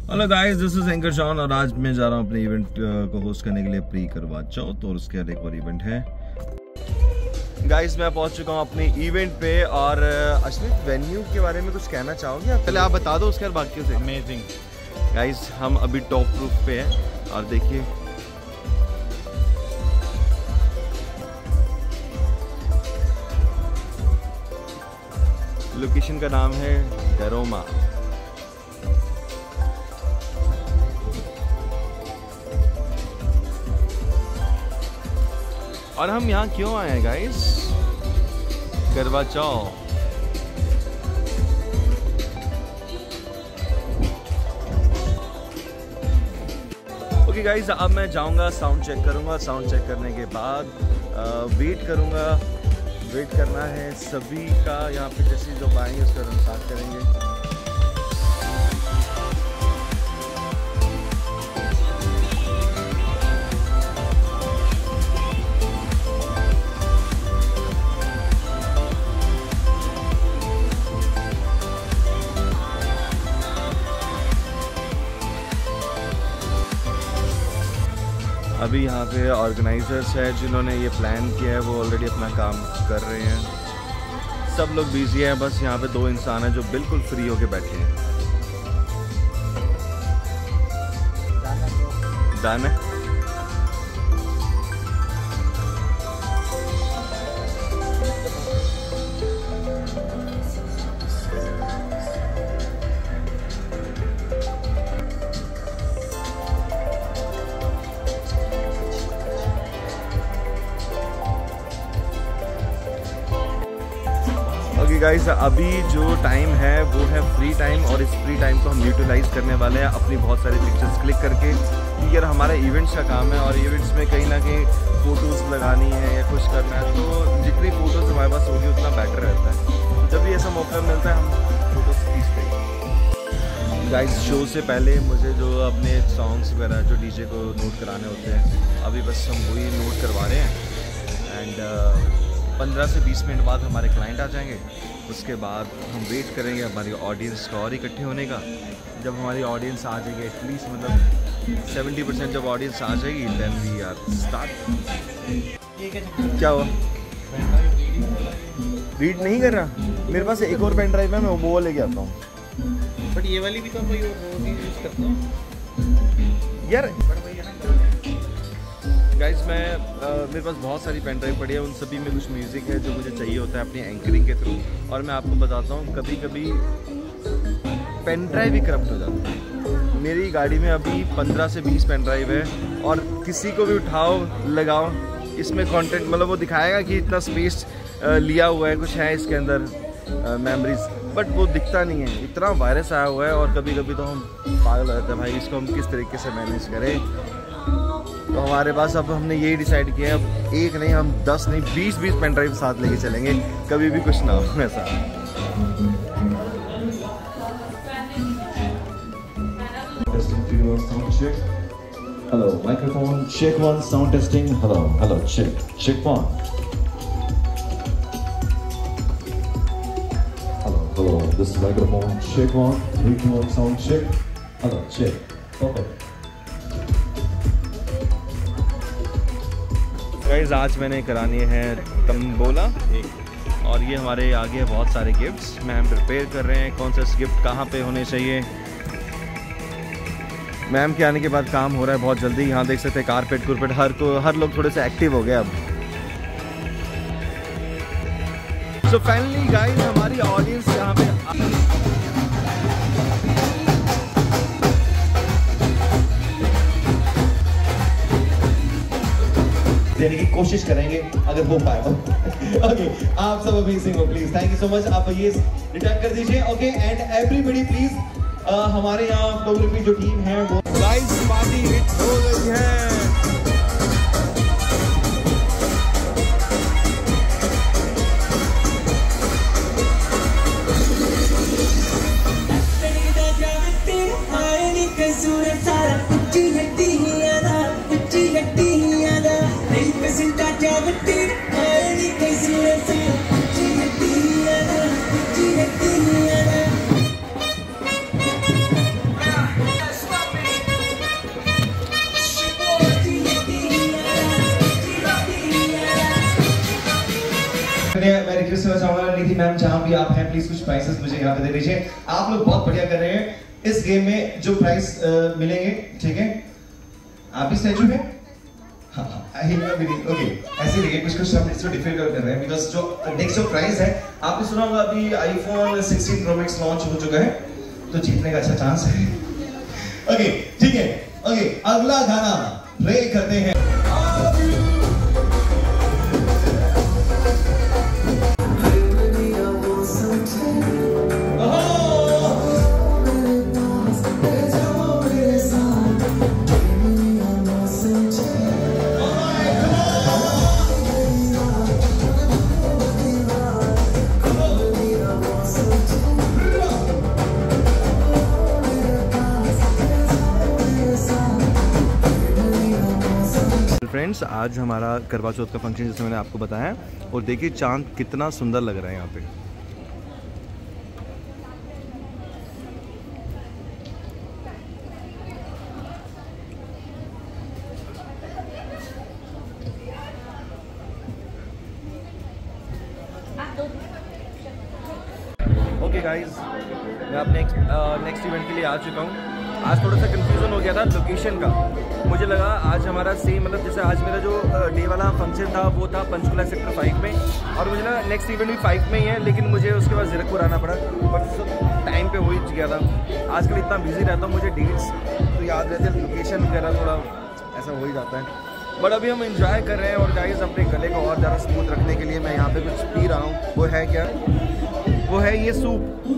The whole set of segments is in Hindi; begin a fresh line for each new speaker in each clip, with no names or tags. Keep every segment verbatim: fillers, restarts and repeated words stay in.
Hello guys, this is anchor John और आज मैं जा रहा हूँ अपने इवेंट को होस्ट करने के लिए प्री करवा चौथ और उसके बाद एक और इवेंट है। गाइस मैं पहुंच चुका हूँ अपने इवेंट पे और अश्वित वेन्यू के बारे में कुछ कहना चाहोगे आप? पहले आप बता दो, उसके बाद बाकियों से।
अमेजिंग
गाइस, हम अभी टॉप रूफ पे हैं और देखिए लोकेशन का नाम है डरोमा। और हम यहाँ क्यों आए हैं गाइस? करवा चौथ। ओके गाइस, अब मैं जाऊंगा, साउंड चेक करूंगा। साउंड चेक करने के बाद आ, वेट करूंगा। वेट करना है सभी का। यहाँ पे जैसे जो आएंगे उसका हम स्टार्ट करेंगे। अभी यहाँ पे ऑर्गेनाइजर्स है जिन्होंने ये प्लान किया है, वो ऑलरेडी अपना काम कर रहे हैं। सब लोग बिजी हैं, बस यहाँ पे दो इंसान हैं जो बिल्कुल फ्री होके बैठे हैं। डन है। ओके गाइस, अभी जो टाइम है वो है फ्री टाइम और इस फ्री टाइम को हम यूटिलाइज करने वाले हैं अपनी बहुत सारी पिक्चर्स क्लिक करके। क्योंकि यार हमारा इवेंट्स का काम है और इवेंट्स में कहीं ना कहीं फ़ोटोज़ लगानी है या कुछ करना है, तो जितनी फ़ोटोज़ हमारे पास होगी उतना बेटर रहता है। जब भी ऐसा मौका मिलता है हम फ़ोटोज़ खींचते हैं। गाइस, शो से पहले मुझे जो अपने सॉन्ग्स वगैरह जो डीजे को नोट कराने होते हैं, अभी बस हम वही नोट करवा रहे हैं। एंड पंद्रह से बीस मिनट बाद हमारे क्लाइंट आ जाएंगे। उसके बाद हम वेट करेंगे हमारी ऑडियंस का और इकट्ठे होने का। जब हमारी ऑडियंस आ जाएगी, एटलीस्ट मतलब सेवेंटी परसेंट जब ऑडियंस आ जाएगी, देन वी आर स्टार्ट। क्या हुआ? रीड नहीं कर रहा? मेरे पास एक और पेन ड्राइव है, मैं वो लेके आता हूँ।
बट ये वाली भी तो कोई और यूज़ करते हैं
यार। गाइस, मैं आ, मेरे पास बहुत सारी पेन ड्राइव पड़ी है, उन सभी में कुछ म्यूज़िक है जो मुझे चाहिए होता है अपनी एंकरिंग के थ्रू। और मैं आपको बताता हूँ, कभी कभी पेन ड्राइव ही करप्ट हो जाता है। मेरी गाड़ी में अभी पंद्रह से बीस पेन ड्राइव है और किसी को भी उठाओ लगाओ, इसमें कंटेंट मतलब वो दिखाएगा कि इतना स्पेस लिया हुआ है, कुछ है इसके अंदर मेमोरीज, बट वो दिखता नहीं है। इतना वायरस आया हुआ है और कभी कभी तो हम पागल हो जाते हैं, भाई इसको हम किस तरीके से मैनेज करें। तो हमारे पास अब हमने यही डिसाइड किया है, अब एक नहीं, हम दस नहीं, बीस बीस पेन ड्राइव साथ लेके चलेंगे, कभी भी कुछ ना हो ऐसा।
Hello, microphone check one, sound testing. Hello, hello, check, check one. Hello, hello, this is microphone check one, three two one, sound check. Hello, check, perfect.
Guys, आज मैंने करानी है तंबोला और ये हमारे आगे है बहुत सारे गिफ्ट्स। मैम प्रिपेयर कर रहे हैं कौन सा गिफ्ट कहाँ पे होने चाहिए। मैम के आने के बाद काम हो रहा है बहुत जल्दी। यहाँ देख सकते हैं कारपेट कुरपेट हर को हर लोग थोड़े से एक्टिव हो गए अब। सो फाइनली गाइस, हमारी ऑडियंस यहाँ पे
देने की कोशिश करेंगे अगर हो पाए। ओके, आप सब अमेजिंग हो, please thank you so much. आप ये रिटर्न कर दीजिए। ओके, एंड एवरीबॉडी प्लीज, हमारे यहाँ फोटोग्राफी जो टीम है वो
गाइस पार्टी हिट हो गई है।
करना चाहूंगा निधि मैम, जहां भी आप हैं प्लीज कुछ प्राइसेस मुझे यहाँ पे दे दीजिए। आप लोग बहुत बढ़िया कर रहे हैं इस गेम में, जो प्राइस मिलेंगे, ठीक है। आप भी स्टैचू है, हाँ हाँ, ओके, ऐसे ही कुछ कुछ हम इसको डिफिकल्ट कर रहे हैं बिकॉज जो नेक्स्ट जो प्राइस है, आपने सुना होगा अभी iPhone sixteen pro max launch हो चुका है, तो जीतने का अच्छा चांस है। ओके ठीक है, ओके अगला गाना प्ले करते हैं।
फ्रेंड्स, आज हमारा करवा चौथ का फंक्शन जैसे मैंने आपको बताया, और देखिए चांद कितना सुंदर लग रहा है यहाँ पे। ओके गाइस, मैं अपने नेक्स्ट इवेंट के लिए आ चुका हूँ। आज थोड़ा सा कंफ्यूजन हो गया था लोकेशन का। मुझे लगा आज हमारा सेम, मतलब जैसे आज मेरा जो डे वाला फंक्शन था वो था पंचकुला सेक्टर फाइव में, और मुझे ना नेक्स्ट इवेंट भी फाइव में ही है, लेकिन मुझे उसके बाद जीरकपुर आना पड़ा, बट सब टाइम पे हो ही गया था। आजकल इतना बिजी रहता हूँ, मुझे डेट्स तो याद रहते हैं, लोकेशन वगैरह थोड़ा ऐसा हो ही जाता है। बट अभी हम इंजॉय कर रहे हैं, और गाइस अपने गले को और ज़्यादा स्मूथ रखने के लिए मैं यहाँ पे कुछ पी रहा हूँ। वो है क्या? वो है ये सूप।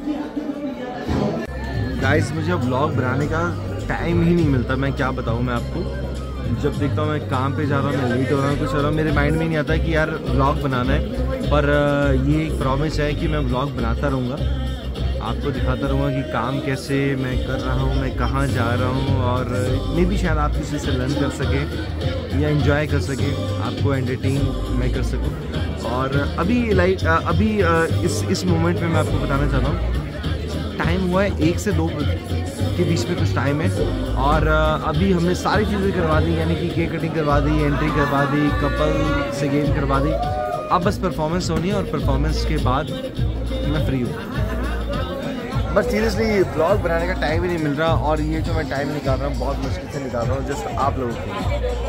गाइस मुझे व्लॉग बनाने का टाइम ही नहीं मिलता, मैं क्या बताऊँ मैं आपको। जब देखता हूँ मैं काम पे जा रहा हूँ, मैं लेट हो रहा हूँ, कुछ हो रहा हूँ, मेरे माइंड में नहीं आता कि यार व्लॉग बनाना है। पर ये एक प्रॉमिस है कि मैं व्लॉग बनाता रहूँगा, आपको दिखाता रहूँगा कि काम कैसे मैं कर रहा हूँ, मैं कहाँ जा रहा हूँ, और मे भी शायद आप किसी से लर्न कर सकें या एंजॉय कर सकें, आपको एंटरटेन मैं कर सकूँ। और अभी लाइक अभी इस इस मोमेंट में मैं आपको बताना चाहता हूँ, टाइम हुआ है एक से दो के बीच में कुछ टाइम है, और अभी हमने सारी चीज़ें करवा दी, यानी कि केक कटिंग करवा दी, एंट्री करवा दी, कपल से गेम करवा दी। अब बस परफॉर्मेंस होनी है, और परफॉर्मेंस के बाद मैं फ्री हूँ। बट सीरियसली ब्लॉग बनाने का टाइम ही नहीं मिल रहा, और ये जो मैं टाइम निकाल रहा हूँ बहुत मुश्किल से निकाल रहा हूँ, जस्ट आप लोगों के लिए।